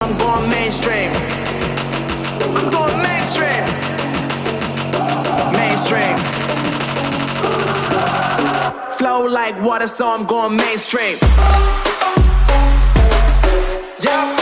I'm going mainstream. I'm going mainstream. Mainstream. Flow like water, so I'm going mainstream. Yeah.